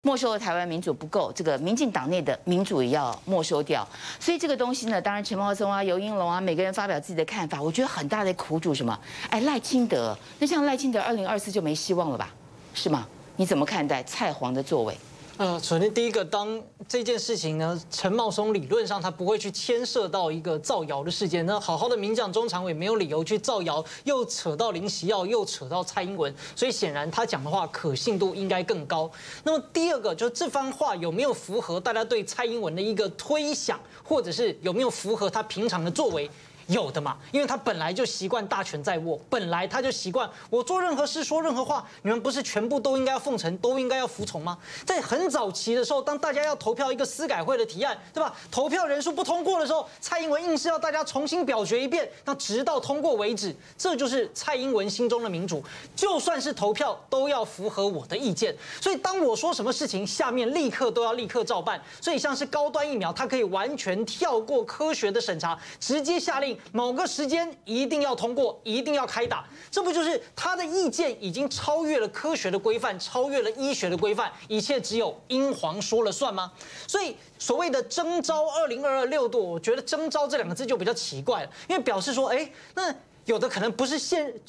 没收了台湾民主不够，这个民进党内的民主也要没收掉。所以这个东西呢，当然陈茂松啊、游盈隆啊，每个人发表自己的看法。我觉得很大的苦主什么？哎，赖清德，那像赖清德2024就没希望了吧？是吗？你怎么看待蔡黄的作为？ 首先第一个，当这件事情呢，陈茂松理论上他不会去牵涉到一个造谣的事件，那好好的民进党中常委没有理由去造谣，又扯到林锡耀，又扯到蔡英文，所以显然他讲的话可信度应该更高。那么第二个，就是这番话有没有符合大家对蔡英文的一个推想，或者是有没有符合他平常的作为？有的嘛，因为他本来就习惯大权在握，本来他就习惯我做任何事说任何话，你们不是全部都应该要奉承，都应该要服从吗？在很早期的时候，当大家要投票一个司改会的提案，对吧？投票人数不通过的时候，蔡英文硬是要大家重新表决一遍，那直到通过为止，这就是蔡英文心中的民主。就算是投票都要符合我的意见，所以当我说什么事情，下面立刻都要立刻照办。所以像是高端疫苗，它可以完全跳过科学的审查，直接下令。某个时间一定要通过，一定要开打，这不就是他的意见已经超越了科学的规范，超越了医学的规范，一切只有英皇说了算吗？所以所谓的征召2022 6度，我觉得征召这两个字就比较奇怪了，因为表示说，那有的可能不是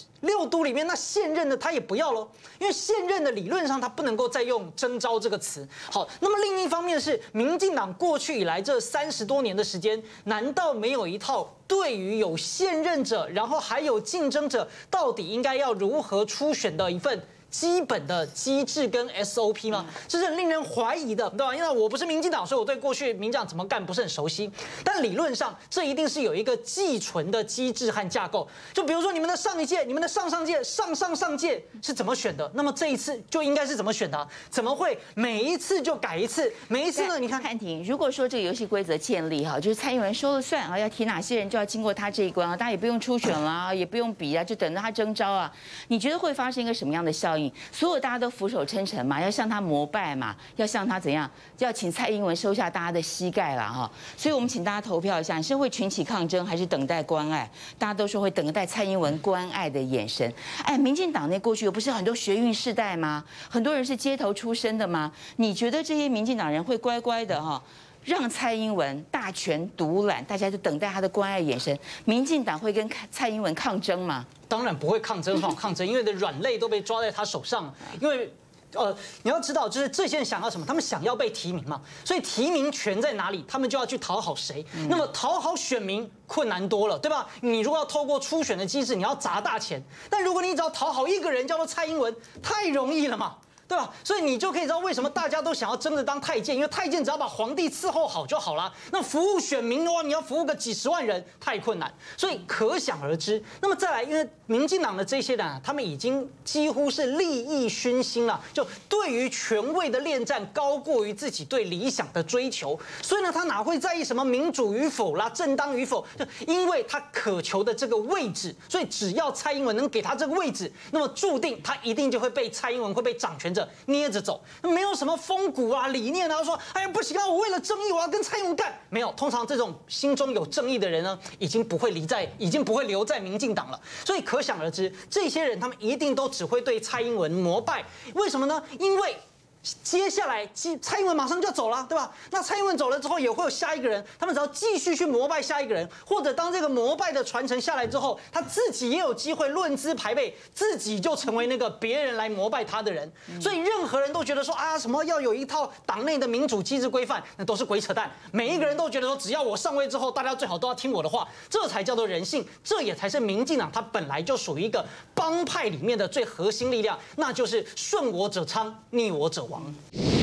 6都里面那现任的他也不要喽，因为现任的理论上他不能够再用征召这个词。好，那么另一方面是民进党过去以来这30多年的时间，难道没有一套对于有现任者，然后还有竞争者，到底应该要如何初选的一份基本的机制跟 SOP 吗？这是很令人怀疑的，对吧？因为我不是民进党，所以我对过去民进党怎么干不是很熟悉。但理论上，这一定是有一个既存的机制和架构。就比如说你们的上一届、你们的上上届、上届是怎么选的，那么这一次就应该是怎么选的？怎么会每一次就改一次？每一次呢？你看， 汉庭，如果说这个游戏规则建立哈，就是蔡英文说了算啊，要提哪些人就要经过他这一关啊，大家也不用初选啦，也不用比啊，就等着他征召啊。你觉得会发生一个什么样的效应？所有大家都俯首称臣嘛，要向他膜拜嘛，要向他怎样？要请蔡英文收下大家的膝盖啦哈。所以我们请大家投票一下，你是会群起抗争，还是等待关爱？大家都说会等待蔡英文关爱的眼神。哎，民进党内过去有不是很多学运世代吗？很多人是街头出身的吗？你觉得这些民进党人会乖乖的哈？让蔡英文大权独揽，大家就等待他的关爱眼神。民进党会跟蔡英文抗争吗？ 当然不会抗争，抗争，因为的软肋都被抓在他手上。因为你要知道，就是这些人想要什么？他们想要被提名嘛，所以提名权在哪里，他们就要去讨好谁。那么讨好选民困难多了，对吧？你如果要透过初选的机制，你要砸大钱；但如果你只要讨好一个人，叫做蔡英文，太容易了嘛。对吧？所以你就可以知道为什么大家都想要争着当太监，因为太监只要把皇帝伺候好就好了。那服务选民的话，你要服务个几十万人，太困难。所以可想而知。那么再来，因为民进党的这些人啊，他们已经几乎是利益熏心了，就对于权位的恋战高过于自己对理想的追求。所以呢，他哪会在意什么民主与否啦、正当与否？就因为他渴求的这个位置，所以只要蔡英文能给他这个位置，那么注定他一定就会被蔡英文会被掌权捏着走，没有什么风骨啊、理念啊，说哎呀不行啊，我为了正义我要跟蔡英文干，没有。通常这种心中有正义的人呢，已经不会留在民进党了。所以可想而知，这些人他们一定都只会对蔡英文膜拜。为什么呢？因为接下来蔡英文马上就要走了，对吧？那蔡英文走了之后，也会有下一个人，他们只要继续去膜拜下一个人，或者当这个膜拜的传承下来之后，他自己也有机会论资排辈，自己就成为那个别人来膜拜他的人。所以任何人都觉得说啊，什么要有一套党内的民主机制规范，那都是鬼扯淡。每一个人都觉得说，只要我上位之后，大家最好都要听我的话，这才叫做人性，这也才是民进党它本来就属于一个帮派里面的最核心力量，那就是顺我者昌，逆我者亡。